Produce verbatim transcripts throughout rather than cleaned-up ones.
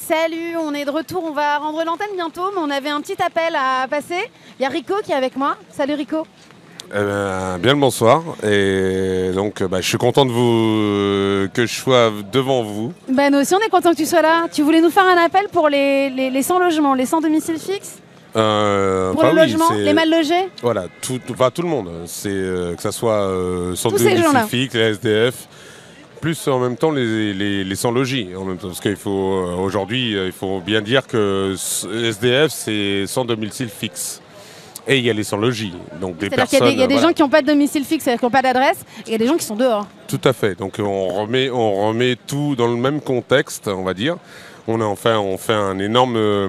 Salut, on est de retour, on va rendre l'antenne bientôt, mais on avait un petit appel à passer. Il y a Rico qui est avec moi. Salut Rico. Eh bien, bien le bonsoir, et donc bah, je suis content de vous, que je sois devant vous. Ben, nous aussi on est content que tu sois là. Tu voulais nous faire un appel pour les, les, les sans logement, les sans domicile fixe euh, Pour bah le oui, logement, les mal logés. Voilà, tout, tout, enfin, tout le monde, c'est euh, que ce soit euh, sans Tous ces domicile gens-là. fixe, les S D F, plus en même temps les, les, les sans logis. En même temps, parce qu'il faut euh, aujourd'hui, il faut bien dire que S D F c'est sans domicile fixe. Et il y a les sans-logis. Donc des C'est-à-dire qu'il y a des, il y a des voilà. gens qui n'ont pas de domicile fixe, c'est-à-dire qui n'ont pas d'adresse, et il y a des gens qui sont dehors. Tout à fait. Donc on remet, on remet tout dans le même contexte, on va dire. On a enfin, on fait un énorme, euh,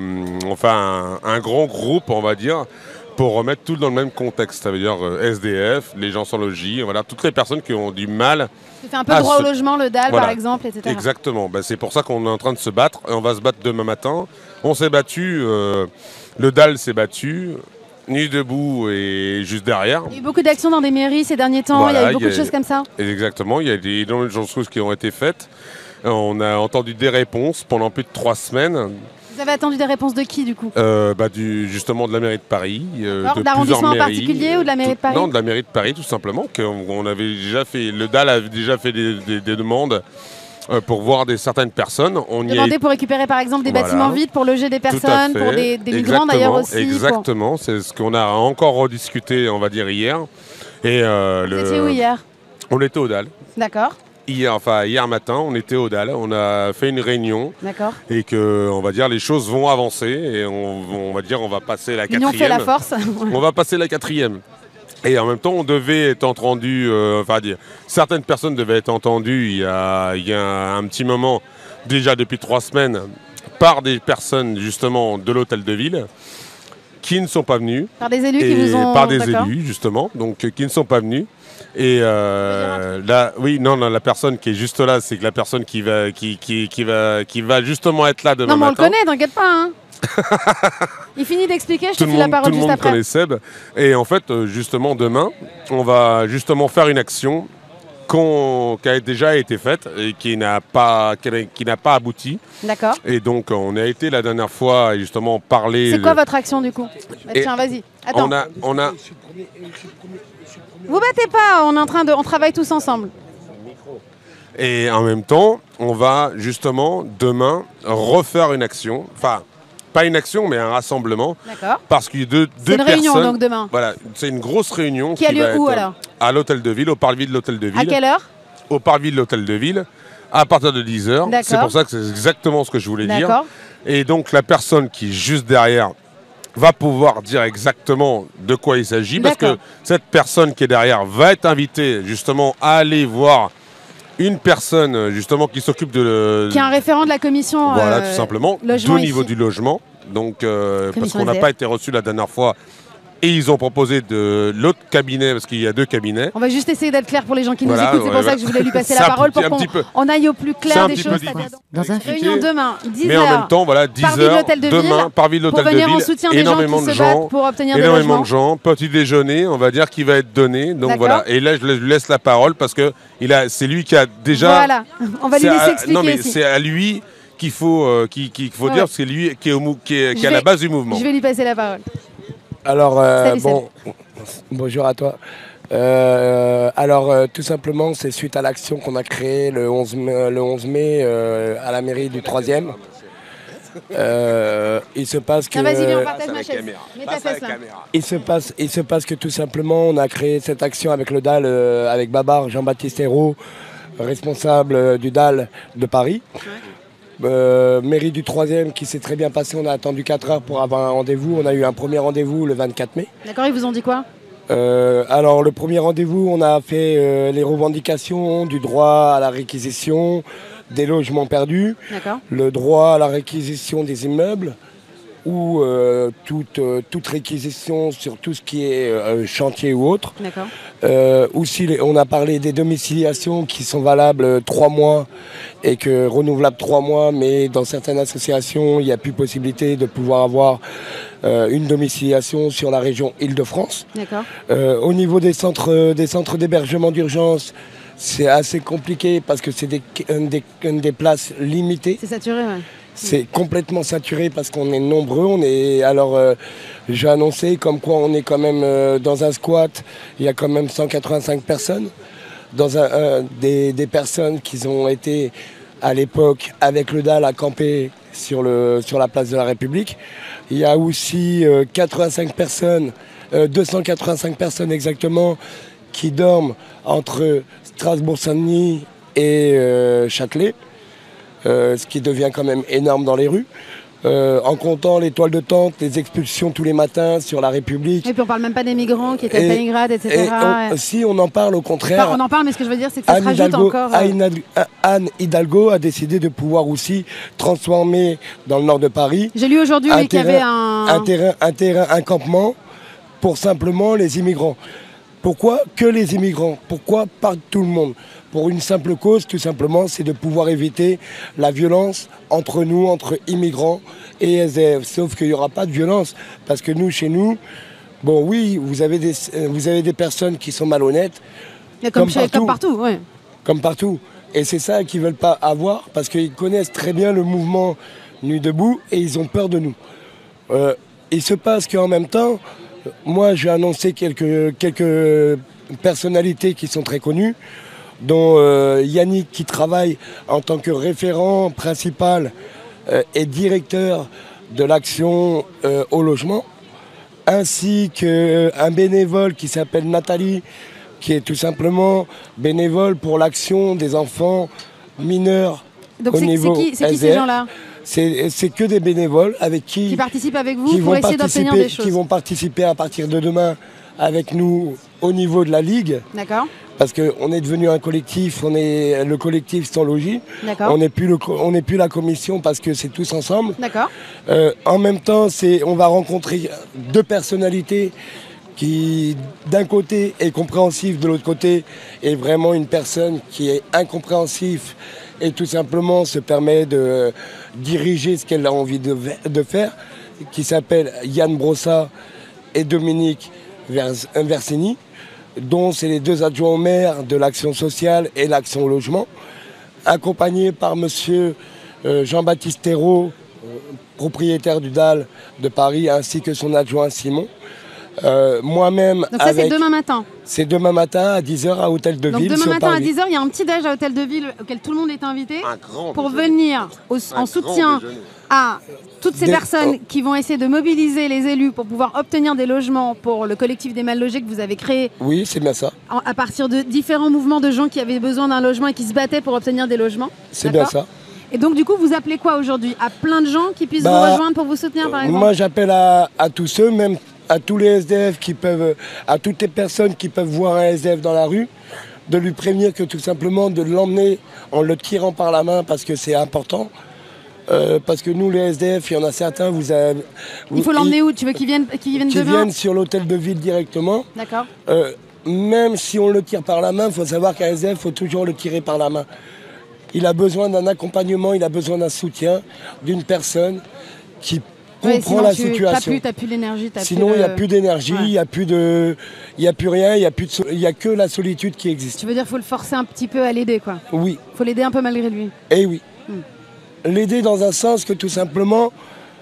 enfin un, un grand groupe, on va dire, pour remettre tout dans le même contexte. Ça veut dire euh, S D F, les gens sans logis, voilà, toutes les personnes qui ont du mal. Tu fais un peu droit se... au logement, le D A L voilà. par exemple, et cetera. Exactement. Ben, c'est pour ça qu'on est en train de se battre. Et on va se battre demain matin. On s'est battu. Euh, le D A L s'est battu. Nuit debout et juste derrière. Il y a eu beaucoup d'actions dans des mairies ces derniers temps, Voilà, il y a eu beaucoup il y a, de choses comme ça. Exactement, il y a des énormément de choses qui ont été faites. On a entendu des réponses pendant plus de trois semaines. Vous avez attendu des réponses de qui du coup euh, bah, du, Justement de la mairie de Paris. Euh, de l'arrondissement en mairies, particulier ou de la mairie de Paris? Non, de la mairie de Paris tout simplement. On, on avait déjà fait, le D A L avait déjà fait des, des, des demandes euh, pour voir des, certaines personnes. On Demander y est... pour récupérer par exemple des voilà. bâtiments vides pour loger des personnes, pour des, des migrants d'ailleurs aussi. Exactement, pour... c'est ce qu'on a encore rediscuté, on va dire, hier. Et, euh, Vous le... étiez où hier? On était au D A L. D'accord. Hier, enfin, hier matin, on était au D A L, on a fait une réunion. D'accord. Et que, on va dire, les choses vont avancer et on, on va dire, on va passer la quatrième. L'union fait la force. On va passer la quatrième. Et en même temps, on devait être entendu, euh, enfin, dire, certaines personnes devaient être entendues il y a, il y a un petit moment, déjà depuis trois semaines, par des personnes justement de l'hôtel de ville, qui ne sont pas venus. Par des élus et qui vous ont... Par des élus, justement, donc qui ne sont pas venus. Et euh, là, oui, non, non, la personne qui est juste là, c'est que la personne qui va, qui, qui, qui va, qui va justement être là demain non, mais on matin. le connaît, t'inquiète pas. Hein. Il finit d'expliquer, je te file la parole juste après. Tout le monde connaît Seb. Et en fait, justement, demain, on va justement faire une action qui a déjà été faite et qui n'a pas, qui n'a pas abouti. D'accord. Et donc, on a été la dernière fois justement parler. C'est quoi de... votre action du coup? Bah, tiens, vas-y. Attends. On a, on a... Vous battez pas, on est en train de, on travaille tous ensemble. Et en même temps, on va justement demain refaire une action. Enfin, pas une action, mais un rassemblement. D'accord. Parce qu'il y a deux, deux une personnes. réunion donc demain. Voilà, c'est une grosse réunion qui, qui a lieu va où être alors? À l'hôtel de ville, au parvis de l'hôtel de ville. À quelle heure? Au parvis de l'hôtel de ville, à partir de dix heures. C'est pour ça que c'est exactement ce que je voulais dire. Et donc la personne qui est juste derrière va pouvoir dire exactement de quoi il s'agit, parce que cette personne qui est derrière va être invitée justement à aller voir une personne justement qui s'occupe de... Qui est un référent de la commission. Voilà, euh, tout simplement, au niveau du logement. Donc, euh, parce qu'on n'a pas été reçu la dernière fois. Et ils ont proposé de l'autre cabinet, parce qu'il y a deux cabinets. On va juste essayer d'être clair pour les gens qui voilà, nous écoutent. C'est ouais, pour ouais. ça que je voulais lui passer la parole pour qu'on aille au plus clair des choses. Dans un réunion demain, dix heures. Mais en même temps, voilà, dix heures, demain, parvis de l'hôtel de ville, en soutien énormément des gens de qui gens, se battent pour obtenir énormément des de gens, petit déjeuner, on va dire, qui va être donné. Donc voilà. Et là, je lui laisse la parole parce que c'est lui qui a déjà. Voilà, on va lui laisser expliquer. Non, mais aussi. c'est à lui qu'il faut, euh, qu'il qu'il faut ouais. dire, parce que c'est lui qui est, au, qui est, qui est à la base du mouvement. Je vais lui passer la parole. Alors, euh, Salut, bon, salut. Bonjour à toi. Euh, alors, euh, tout simplement, c'est suite à l'action qu'on a créée le onze mai, le onze mai euh, à la mairie du troisième. Euh, il se passe que... Non, vas-y, viens, on partage ma chaise. Mets ta fesse, là. Il se, passe, il se passe que tout simplement, on a créé cette action avec le D A L, euh, avec Babar, Jean-Baptiste Hérault, responsable euh, du D A L de Paris. Ouais. Euh, mairie du troisième qui s'est très bien passé, on a attendu quatre heures pour avoir un rendez-vous. On a eu un premier rendez-vous le vingt-quatre mai. D'accord, ils vous ont dit quoi? euh, Alors le premier rendez-vous, on a fait euh, les revendications du droit à la réquisition des logements perdus, le droit à la réquisition des immeubles ou euh, toute, euh, toute réquisition sur tout ce qui est euh, chantier ou autre. Euh, aussi, les, on a parlé des domiciliations qui sont valables trois mois et que renouvelables trois mois, mais dans certaines associations, il n'y a plus possibilité de pouvoir avoir euh, une domiciliation sur la région Île-de-France. Euh, au niveau des centres, des centres d'hébergement d'urgence, c'est assez compliqué parce que c'est des, des, des places limitées. C'est saturé, ouais. C'est complètement saturé parce qu'on est nombreux. On est, alors, euh, j'ai annoncé comme quoi on est quand même euh, dans un squat. Il y a quand même cent quatre-vingt-cinq personnes. Dans un, euh, des, des personnes qui ont été à l'époque avec le D A L à camper sur, le, sur la place de la République. Il y a aussi euh, quatre-vingt-cinq personnes, euh, deux cent quatre-vingt-cinq personnes exactement, qui dorment entre Strasbourg-Saint-Denis et euh, Châtelet. Euh, ce qui devient quand même énorme dans les rues. Euh, en comptant les toiles de tente, les expulsions tous les matins sur la République. Et puis on parle même pas des migrants qui étaient à Stalingrad, et cetera. Et on, si on en parle au contraire. Enfin, on en parle, mais ce que je veux dire, c'est que ça Anne se rajoute Hidalgo, encore. Euh... Anne Hidalgo a décidé de pouvoir aussi transformer dans le nord de Paris. J'ai lu aujourd'hui oui, qu'il y avait un... un terrain, un terrain, un campement pour simplement les immigrants. Pourquoi que les immigrants? Pourquoi pas tout le monde? Pour une simple cause, tout simplement, c'est de pouvoir éviter la violence entre nous, entre immigrants et S D F. Sauf qu'il n'y aura pas de violence, parce que nous, chez nous, bon oui, vous avez des, vous avez des personnes qui sont malhonnêtes. Comme, comme, chez, partout, comme partout, oui. Comme partout. Et c'est ça qu'ils ne veulent pas avoir, parce qu'ils connaissent très bien le mouvement Nuit debout et ils ont peur de nous. Euh, il se passe qu'en même temps, moi, j'ai annoncé quelques, quelques personnalités qui sont très connues, dont euh, Yannick qui travaille en tant que référent principal euh, et directeur de l'action euh, au logement, ainsi qu'un bénévole qui s'appelle Nathalie, qui est tout simplement bénévole pour l'action des enfants mineurs. Donc au niveau c'est qui, c'est qui ces gens-là? C'est que des bénévoles avec qui, qui participent avec vous pour essayer d'obtenir des choses. Qui vont participer à partir de demain avec nous au niveau de la Ligue. D'accord. Parce qu'on est devenu un collectif, on est le collectif sans logis. D'accord. On n'est plus, le, on n'est plus la commission parce que c'est tous ensemble. D'accord. Euh, en même temps, on va rencontrer deux personnalités qui, d'un côté, est compréhensive, de l'autre côté, est vraiment une personne qui est incompréhensive et tout simplement se permet de diriger ce qu'elle a envie de, de faire, qui s'appelle Yann Brossa et Dominique Versini, dont c'est les deux adjoints au maire de l'action sociale et l'action au logement, accompagnés par monsieur euh, Jean-Baptiste Thérault, euh, propriétaire du D A L de Paris, ainsi que son adjoint Simon. Euh, Moi-même. Donc ça avec... c'est demain matin. C'est demain matin à dix heures à Hôtel de Donc Ville. Donc demain matin Paris. à dix heures, il y a un petit déj à Hôtel de Ville auquel tout le monde est invité pour venir au, en soutien à toutes ces des... personnes oh. qui vont essayer de mobiliser les élus pour pouvoir obtenir des logements pour le collectif des mal logés que vous avez créé. Oui, c'est bien ça. À partir de différents mouvements de gens qui avaient besoin d'un logement et qui se battaient pour obtenir des logements. C'est bien ça. Et donc du coup, vous appelez quoi aujourd'hui? À plein de gens qui puissent bah, vous rejoindre pour vous soutenir par exemple? Moi j'appelle à, à tous ceux, même à tous les S D F qui peuvent, à toutes les personnes qui peuvent voir un S D F dans la rue, de lui prévenir que tout simplement de l'emmener en le tirant par la main parce que c'est important. Euh, parce que nous les S D F, il y en a certains, vous avez... Vous, il faut l'emmener où? Tu veux qu'ils viennent, qu'ils viennent Qu'ils demain? viennent sur l'hôtel de ville directement. D'accord. Euh, même si on le tire par la main, il faut savoir qu'un S D F, il faut toujours le tirer par la main. Il a besoin d'un accompagnement, il a besoin d'un soutien, d'une personne qui ouais, comprend la tu, situation. Tu n'as plus d'énergie. Sinon, il n'y a plus d'énergie, il n'y a plus de, il y a plus rien, il n'y a, plus de, il y a que la solitude qui existe. Tu veux dire qu'il faut le forcer un petit peu à l'aider, quoi? Oui. Il faut l'aider un peu malgré lui. Eh oui. Hmm. L'aider dans un sens que tout simplement,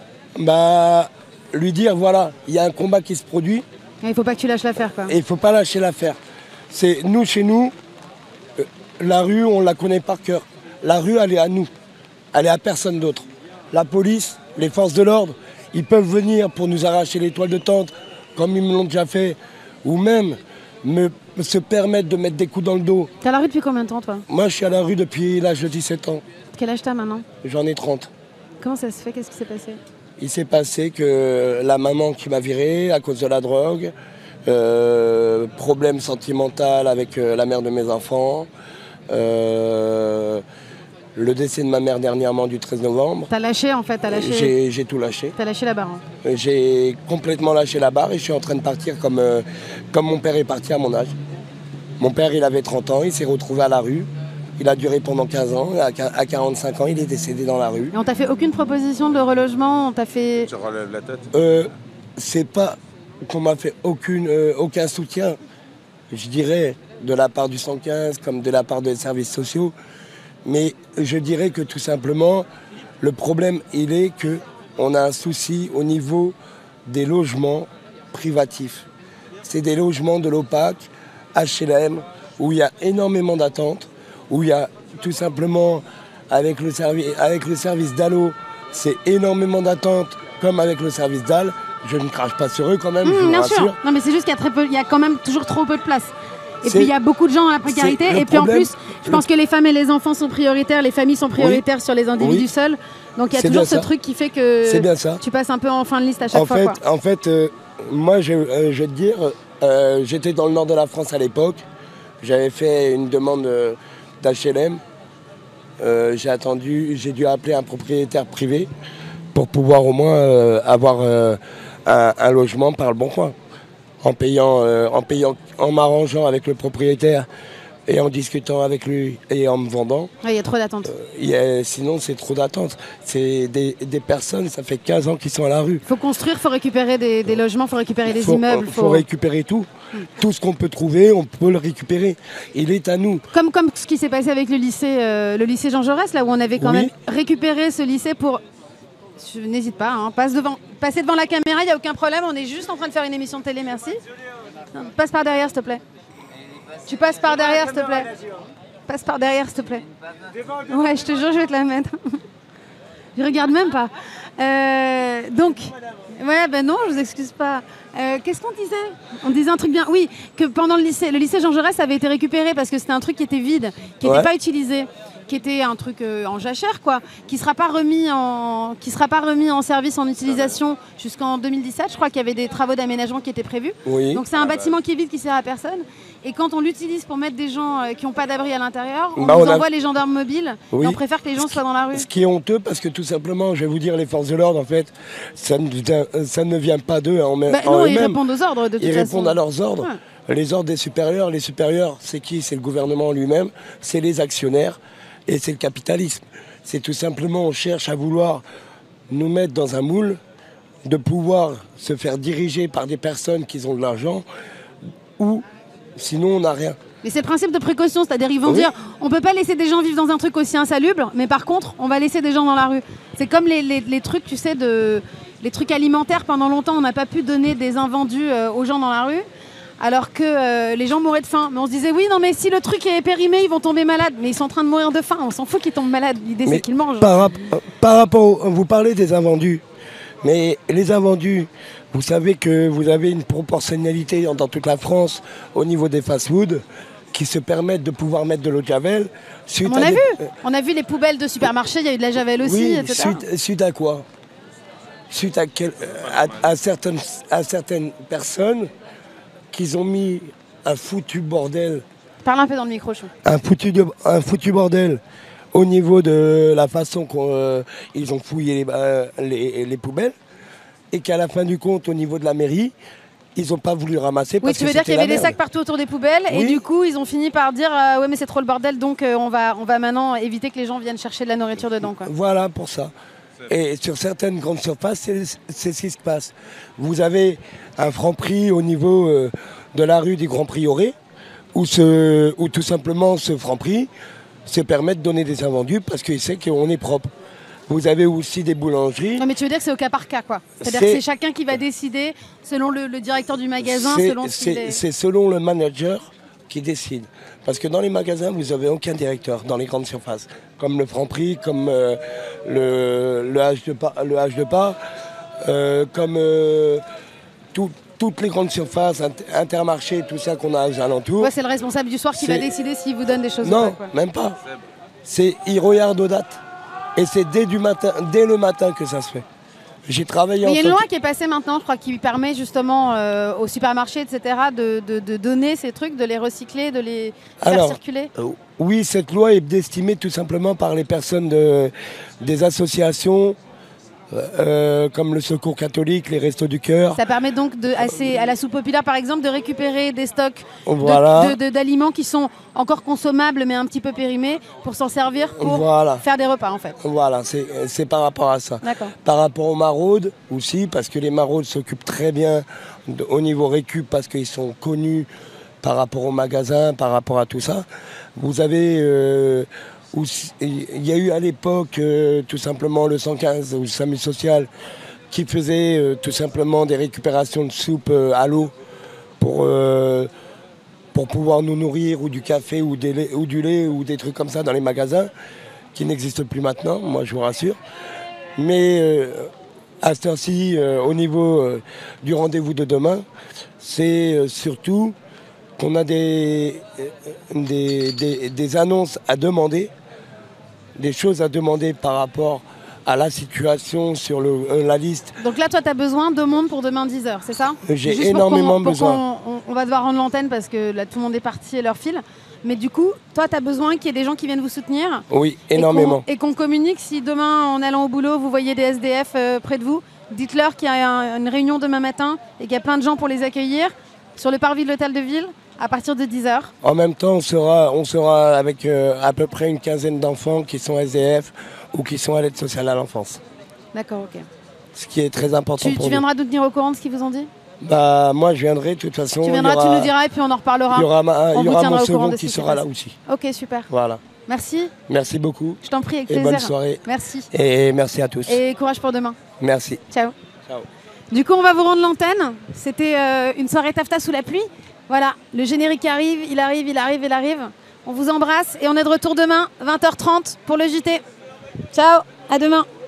bah, lui dire, voilà, il y a un combat qui se produit. Il ne faut pas que tu lâches l'affaire, quoi. Et il ne faut pas lâcher l'affaire. C'est nous, chez nous, euh, la rue, on la connaît par cœur. La rue, elle est à nous. Elle est à personne d'autre. La police, les forces de l'ordre, ils peuvent venir pour nous arracher les toiles de tente, comme ils me l'ont déjà fait, ou même me, se permettre de mettre des coups dans le dos. T'es à la rue depuis combien de temps, toi? Moi, je suis à la rue depuis l'âge de dix-sept ans. Quel âge t'as maintenant? J'en ai trente. Comment ça se fait? Qu'est-ce qui s'est passé? Il s'est passé que la maman qui m'a viré à cause de la drogue, euh, problème sentimental avec euh, la mère de mes enfants, euh, le décès de ma mère dernièrement du treize novembre. T'as lâché en fait, t'as lâché... J'ai tout lâché. T'as lâché la barre. Hein. J'ai complètement lâché la barre et je suis en train de partir comme, euh, comme mon père est parti à mon âge. Mon père, il avait trente ans, il s'est retrouvé à la rue. Il a duré pendant quinze ans. À quarante-cinq ans, il est décédé dans la rue. Et on t'a fait aucune proposition de relogement? On t'a fait... Tu relèves la tête euh, C'est pas qu'on m'a fait aucune, euh, aucun soutien, je dirais, de la part du cent quinze comme de la part des services sociaux. Mais je dirais que tout simplement, Le problème, il est qu'on a un souci au niveau des logements privatifs. C'est des logements de l'OPAC, H L M, où il y a énormément d'attentes, où il y a tout simplement, avec le, servi avec le service d'A L O, c'est énormément d'attentes, comme avec le service d'A L. Je ne crache pas sur eux quand même, mmh, je vous bien rassure. Sûr. Non mais c'est juste qu'il y a très peu, il y a quand même toujours trop peu de place. Et puis il y a beaucoup de gens dans la précarité. Et puis problème, en plus, je pense que les femmes et les enfants sont prioritaires, les familles sont prioritaires oui, sur les individus oui. seuls. Donc il y a toujours ce ça. truc qui fait que bien ça. tu passes un peu en fin de liste à chaque en fois. Fait, quoi. En fait, euh, moi je, euh, je vais te dire, euh, j'étais dans le nord de la France à l'époque. J'avais fait une demande euh, d'H L M. Euh, j'ai attendu, j'ai dû appeler un propriétaire privé pour pouvoir au moins euh, avoir euh, un, un logement par le bon coin. En payant, euh, en payant, en m'arrangeant avec le propriétaire et en discutant avec lui et en me vendant. Il ouais, y a trop d'attentes. Euh, sinon, c'est trop d'attentes. C'est des, des personnes, ça fait quinze ans qu'ils sont à la rue. Il faut construire, il faut récupérer des, des logements, il faut récupérer des faut, immeubles. Il faut... faut récupérer tout. Hmm. Tout ce qu'on peut trouver, on peut le récupérer. Il est à nous. Comme, comme ce qui s'est passé avec le lycée, euh, le lycée Jean Jaurès, là où on avait quand oui. même récupéré ce lycée pour... N'hésite pas, hein. Passe devant, passez devant la caméra, il n'y a aucun problème, on est juste en train de faire une émission de télé, merci. Non, passe par derrière, s'il te plaît. Tu passes par derrière, s'il te plaît. Passe par derrière, s'il te plaît. Ouais, je te jure, je vais te la mettre. Je regarde même pas. Euh, donc, ouais, ben non, je vous excuse pas. Euh, Qu'est-ce qu'on disait? On disait un truc bien. Oui, que pendant le lycée, le lycée Jean Jaurès avait été récupéré parce que c'était un truc qui était vide, qui n'était ouais. pas utilisé, qui était un truc euh, en jachère, quoi, qui sera pas remis en, qui sera pas remis en service, en utilisation jusqu'en deux mille dix-sept. Je crois qu'il y avait des travaux d'aménagement qui étaient prévus. Oui. Donc c'est un bâtiment qui est vide, qui sert à personne. Et quand on l'utilise pour mettre des gens euh, qui n'ont pas d'abri à l'intérieur, on bah, nous on envoie a... les gendarmes mobiles oui. et on préfère que les gens soient dans la rue. Ce qui est honteux, parce que tout simplement, je vais vous dire, les forces de l'ordre, en fait, ça ne, ça ne vient pas d'eux en, bah, en non, eux-mêmes. Ils répondent aux ordres, de toute Ils façon. répondent à leurs ordres. Ouais. Les ordres des supérieurs. Les supérieurs, c'est qui? C'est le gouvernement lui-même, c'est les actionnaires et c'est le capitalisme. C'est tout simplement, on cherche à vouloir nous mettre dans un moule, de pouvoir se faire diriger par des personnes qui ont de l'argent, ou sinon on n'a rien. Mais c'est le principe de précaution, c'est-à-dire ils vont oui. dire on peut pas laisser des gens vivre dans un truc aussi insalubre, mais par contre on va laisser des gens dans la rue. C'est comme les, les, les trucs, tu sais, de, les trucs alimentaires. Pendant longtemps on n'a pas pu donner des invendus euh, aux gens dans la rue, alors que euh, les gens mouraient de faim. Mais on se disait oui, non mais si le truc est périmé, ils vont tomber malades. Mais ils sont en train de mourir de faim, on s'en fout qu'ils tombent malades. L'idée c'est qu'ils mangent. Par, par rapport, au, vous parlez des invendus, mais les invendus, vous savez que vous avez une proportionnalité dans toute la France au niveau des fast-foods qui se permettent de pouvoir mettre de l'eau de javel. On a des... vu, on a vu les poubelles de supermarché, il y a eu de la javel aussi, oui, et cetera. Suite, suite à quoi? Suite à, quel, à, à, certaines, à certaines personnes qui ont mis un foutu bordel. Parle un peu dans le micro, chou. Un foutu, un foutu bordel au niveau de la façon qu'ils euh, ont fouillé les, euh, les, les poubelles, et qu'à la fin du compte, au niveau de la mairie, ils n'ont pas voulu ramasser parce oui, tu veux que dire qu'il y avait des merde. sacs partout autour des poubelles oui. et du coup ils ont fini par dire euh, ouais mais c'est trop le bordel donc euh, on, va, on va maintenant éviter que les gens viennent chercher de la nourriture dedans. Quoi. Voilà pour ça. Et sur certaines grandes surfaces, c'est ce qui se passe. Vous avez un Franprix au niveau euh, de la rue du Grand Prieuré où, ce, où tout simplement ce Franprix se permet de donner des invendus parce qu'il sait qu'on est propre. Vous avez aussi des boulangeries. Non mais tu veux dire que c'est au cas par cas quoi. C'est-à-dire que c'est chacun qui va décider selon le, le directeur du magasin, selon ce qu'il est... C'est selon le manager qui décide. Parce que dans les magasins, vous n'avez aucun directeur dans les grandes surfaces. Comme le Franprix, comme euh, le, le H de pas, le H de pas euh, comme euh, tout, toutes les grandes surfaces, Intermarché, tout ça qu'on a aux alentours. Ouais, c'est le responsable du soir qui va décider s'il vous donne des choses non, ou pas. Quoi. Même pas. C'est il regarde aux dates. Et c'est dès, du matin, dès le matin que ça se fait. J'ai travaillé en... Il y a une loi qui est passée maintenant, je crois, qui permet justement euh, aux supermarchés, et cetera, de, de, de donner ces trucs, de les recycler, de les faire Alors, circuler. Euh, oui, cette loi est estimée tout simplement par les personnes de, des associations, euh, comme le Secours catholique, les Restos du Cœur. Ça permet donc de, assez, à la soupe populaire, par exemple, de récupérer des stocks voilà. d'aliments de, de, qui sont encore consommables, mais un petit peu périmés, pour s'en servir pour voilà. faire des repas, en fait. Voilà, c'est par rapport à ça. Par rapport aux maraudes aussi, parce que les maraudes s'occupent très bien de, au niveau récup, parce qu'ils sont connus par rapport aux magasins, par rapport à tout ça. Vous avez... Euh, où il y a eu à l'époque euh, tout simplement le cent quinze ou le SAMU social qui faisait euh, tout simplement des récupérations de soupe euh, à l'eau pour, euh, pour pouvoir nous nourrir, ou du café ou, des lait, ou du lait ou des trucs comme ça dans les magasins, qui n'existent plus maintenant, moi je vous rassure. Mais euh, à ce temps-ci, euh, au niveau euh, du rendez-vous de demain, c'est euh, surtout qu'on a des, des, des, des annonces à demander, des choses à demander par rapport à la situation sur le, euh, la liste. Donc là, toi, tu as besoin de monde pour demain dix heures, c'est ça? J'ai énormément pour besoin. On, on va devoir rendre l'antenne parce que là, tout le monde est parti et leur file. Mais du coup, toi, tu as besoin qu'il y ait des gens qui viennent vous soutenir. Oui, énormément. Et qu'on qu'on communique. Si demain, en allant au boulot, vous voyez des S D F euh, près de vous, dites-leur qu'il y a un, une réunion demain matin et qu'il y a plein de gens pour les accueillir sur le parvis de l'hôtel de ville à partir de dix heures. En même temps, on sera, on sera avec euh, à peu près une quinzaine d'enfants qui sont S D F ou qui sont à l'aide sociale à l'enfance. D'accord, ok. Ce qui est très important tu, pour Tu viendras nous. nous tenir au courant de ce qu'ils vous ont dit? Bah, moi, je viendrai, de toute façon. Tu viendras, aura, tu nous diras et puis on en reparlera. Il y aura, ma, il y aura mon second qui qui sera là aussi. Ok, super. Voilà. Merci. Merci beaucoup. Je t'en prie, avec et plaisir. bonne soirée. Merci. Et merci à tous. Et courage pour demain. Merci. Ciao. Ciao. Du coup, on va vous rendre l'antenne. C'était euh, une soirée taffeta sous la pluie. Voilà, le générique arrive, il arrive, il arrive, il arrive. On vous embrasse et on est de retour demain, vingt heures trente pour le J T. Ciao, à demain.